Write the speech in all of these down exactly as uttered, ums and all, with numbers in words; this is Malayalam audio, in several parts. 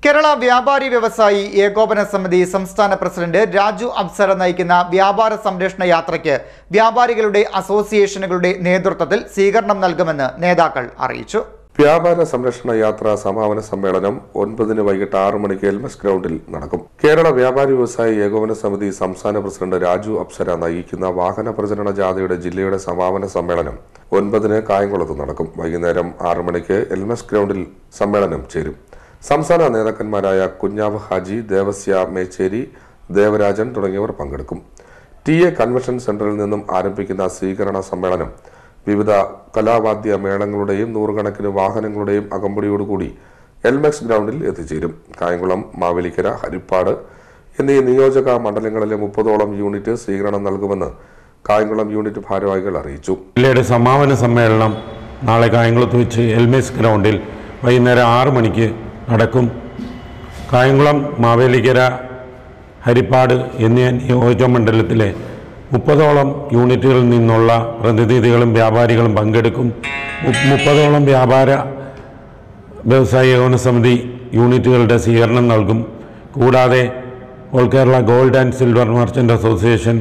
കേരള വ്യാപാരി വ്യവസായി ഏകോപന സമിതി സംസ്ഥാന പ്രസിഡന്റ് രാജു അപ്സര നയിക്കുന്ന വ്യാപാര സംരക്ഷണ യാത്രയ്ക്ക് വ്യാപാരികളുടെ അസോസിയേഷനുകളുടെ നേതൃത്വത്തിൽ സ്വീകരണം നൽകുമെന്ന് നേതാക്കൾ അറിയിച്ചു. വ്യാപാര സംരക്ഷണ യാത്ര സമാപന സമ്മേളനം ഒൻപതിന് വൈകിട്ട് ആറു മണിക്ക് എൽമസ് ഗ്രൗണ്ടിൽ നടക്കും. കേരള വ്യാപാരി വ്യവസായി ഏകോപന സമിതി സംസ്ഥാന പ്രസിഡന്റ് രാജു അപ്സര നയിക്കുന്ന വാഹന പ്രചരണ ജാഥയുടെ ജില്ലയുടെ സമാപന സമ്മേളനം ഒൻപതിന് കായംകുളത്ത് നടക്കും. വൈകുന്നേരം ആറു മണിക്ക് എൽമസ് ഗ്രൗണ്ടിൽ സമ്മേളനം ചേരും. സംസ്ഥാന നേതാക്കന്മാരായ കുഞ്ഞാവ് ഹാജി, ദേവസ്യ മേച്ചേരി, ദേവരാജൻ തുടങ്ങിയവർ പങ്കെടുക്കും. ടി എ കൺവെൻഷൻ സെന്ററിൽ നിന്നും ആരംഭിക്കുന്ന സ്വീകരണ സമ്മേളനം വിവിധ കലാവാദ്യ മേളങ്ങളുടെയും നൂറുകണക്കിന് വാഹനങ്ങളുടെയും അകമ്പടിയോടുകൂടി എൽമെക്സ് ഗ്രൗണ്ടിൽ എത്തിച്ചേരും. കായംകുളം, മാവേലിക്കര, ഹരിപ്പാട് എന്നീ നിയോജക മണ്ഡലങ്ങളിലെ മുപ്പതോളം യൂണിറ്റ് സ്വീകരണം നൽകുമെന്ന് കായംകുളം യൂണിറ്റ് ഭാരവാഹികൾ അറിയിച്ചു. ജില്ലയുടെ സമാപന സമ്മേളനം നാളെ കായംകുളത്ത് വെച്ച് എൽമെക്സ് ഗ്രൗണ്ടിൽ വൈകുന്നേരം ആറ് മണിക്ക് നടക്കും. കായംകുളം, മാവേലിക്കര, ഹരിപ്പാട് എന്നീ നിയോജക മണ്ഡലത്തിലെ മുപ്പതോളം യൂണിറ്റുകളിൽ നിന്നുള്ള പ്രതിനിധികളും വ്യാപാരികളും പങ്കെടുക്കും. മുപ്പതോളം വ്യാപാര വ്യവസായ ഏകോപന സമിതി യൂണിറ്റുകളുടെ സ്വീകരണം നൽകും. കൂടാതെ all Kerala gold and silver merchant association,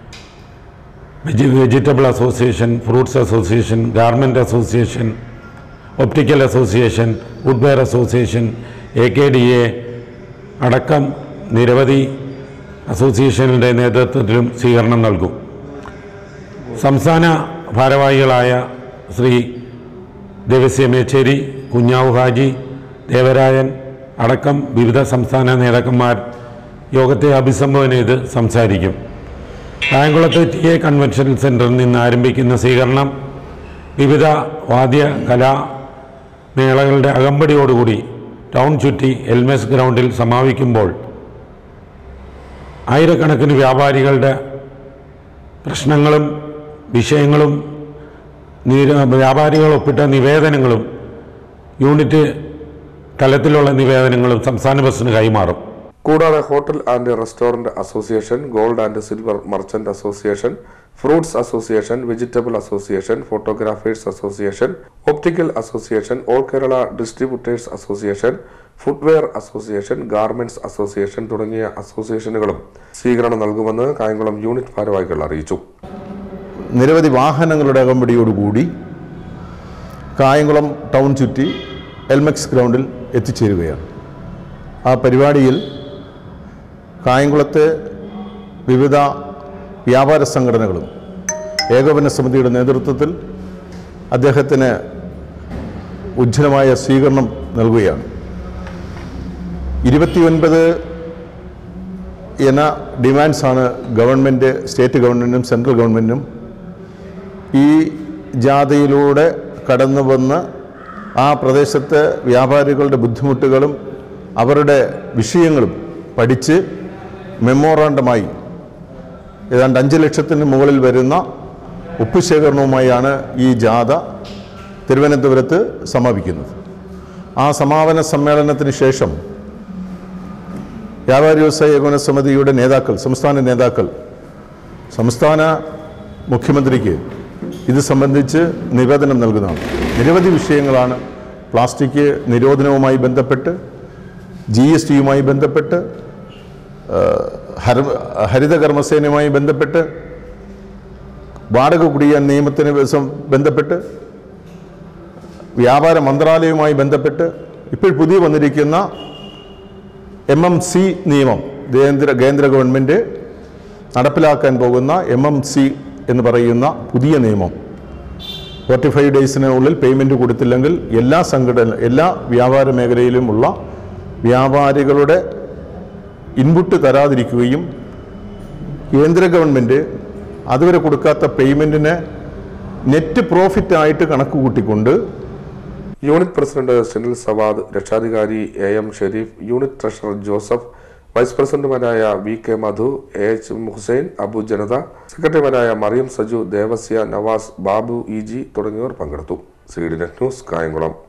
vegetable association, fruits association, garment association, optical association, footwear association, A K D A അടക്കം നിരവധി അസോസിയേഷനുകളുടെ നേതൃത്വത്തിലും സ്വീകരണം നൽകും. സംസ്ഥാന ഭാരവാഹികളായ ശ്രീ ദേവസ്യ മേച്ചേരി, കുഞ്ഞാവ് ഹാജി, ദേവരാജൻ അടക്കം വിവിധ സംസ്ഥാന നേതാക്കന്മാർ യോഗത്തെ അഭിസംബോധന ചെയ്ത് സംസാരിക്കും. കായംകുളത്ത് ടി എ കൺവെൻഷൻ സെൻറ്ററിൽ നിന്ന് ആരംഭിക്കുന്ന സ്വീകരണം വിവിധ വാദ്യ കലാ മേളകളുടെ അകമ്പടിയോടുകൂടി ടൗൺ ചുറ്റി എൽമെസ് ഗ്രൗണ്ടിൽ സമാപിക്കുമ്പോൾ ആയിരക്കണക്കിന് വ്യാപാരികളുടെ പ്രശ്നങ്ങളും വിഷയങ്ങളും വ്യാപാരികൾ ഒപ്പിട്ട നിവേദനങ്ങളും യൂണിറ്റ് തലത്തിലുള്ള നിവേദനങ്ങളും സംസ്ഥാന ബസ്സിന് കൈമാറും. കൂടാതെ hotel and restaurant association, gold and silver merchant association, fruits association, vegetable association, photographers association, optical association, all Kerala distributors association, footwear association, garments association തുടങ്ങിയ അസോസിയേഷനുകളും സ്വീകരണം നൽകുമെന്ന് കായംകുളം യൂണിറ്റ് ഭാരവാഹികൾ അറിയിച്ചു. നിരവധി വാഹനങ്ങളുടെ അകമ്പടിയോടുകൂടി കായംകുളം ടൗൺ ചുറ്റി എൽമെക്സ് ഗ്രൗണ്ടിൽ എത്തിച്ചേരുകയാണ്. ആ പരിപാടിയിൽ കായംകുളത്തെ വിവിധ വ്യാപാര സംഘടനകളും ഏകോപന സമിതിയുടെ നേതൃത്വത്തിൽ അദ്ദേഹത്തിന് ഉജ്ജ്വലമായ സ്വീകരണം നൽകുകയാണ്. ഇരുപത്തിയൊൻപത് എന്ന ഡിമാൻഡ്സാണ് ഗവൺമെൻറ്, സ്റ്റേറ്റ് ഗവൺമെൻറ്റും സെൻട്രൽ ഗവൺമെൻറ്റും ഈ ജാഥയിലൂടെ കടന്നു വന്ന് ആ പ്രദേശത്തെ വ്യാപാരികളുടെ ബുദ്ധിമുട്ടുകളും അവരുടെ വിഷയങ്ങളും പഠിച്ച് മെമ്മോറാണ്ടമായി ഏതാണ്ട് അഞ്ച് ലക്ഷത്തിന് മുകളിൽ വരുന്ന ഒപ്പുശേഖരണവുമായാണ് ഈ ജാഥ തിരുവനന്തപുരത്ത് സമാപിക്കുന്നത്. ആ സമാപന സമ്മേളനത്തിന് ശേഷം വ്യാപാരി വ്യവസായ ഏകോപന സമിതിയുടെ നേതാക്കൾ, സംസ്ഥാന നേതാക്കൾ സംസ്ഥാന മുഖ്യമന്ത്രിക്ക് ഇത് സംബന്ധിച്ച് നിവേദനം നൽകുന്നതാണ്. നിരവധി വിഷയങ്ങളാണ്. പ്ലാസ്റ്റിക് നിരോധനവുമായി ബന്ധപ്പെട്ട്, ജി എസ് ടിയുമായി ബന്ധപ്പെട്ട്, ഹരിത കർമ്മസേനയുമായി ബന്ധപ്പെട്ട്, വാടക കുടിയാൻ നിയമത്തിന് ബന്ധപ്പെട്ട്, വ്യാപാര മന്ത്രാലയവുമായി ബന്ധപ്പെട്ട്, ഇപ്പോൾ പുതിയ വന്നിരിക്കുന്ന എം എം സി നിയമം, കേന്ദ്ര കേന്ദ്ര ഗവൺമെൻറ് നടപ്പിലാക്കാൻ പോകുന്ന എം എം സി എന്ന് പറയുന്ന പുതിയ നിയമം, ഫോർട്ടി ഫൈവ് ഡേയ്സിനുള്ളിൽ പേയ്മെൻറ്റ് കൊടുത്തില്ലെങ്കിൽ എല്ലാ സംഘടന എല്ലാ വ്യാപാര മേഖലയിലുമുള്ള വ്യാപാരികളുടെ ഇൻപുട്ട് തരാതിരിക്കുകയും കേന്ദ്ര ഗവൺമെൻറ് അതുവരെ കൊടുക്കാത്ത പേയ്മെൻറ്റിന് നെറ്റ് പ്രോഫിറ്റായിട്ട് കണക്ക് കൂട്ടിക്കൊണ്ട് യൂണിറ്റ് പ്രസിഡന്റ് സെനിൽ സവാദ്, രക്ഷാധികാരി A M Sharif, unit treasurer Joseph, vice പ്രസിഡന്റുമാരായ V K Madhu, A H Hussain, Abu Janatha, സെക്രട്ടറിമാരായ മറിയം സജു, ദേവസ്യ, നവാസ്, ബാബു ഇ ജി തുടങ്ങിയവർ പങ്കെടുത്തു. C D net news, Kayamkulam.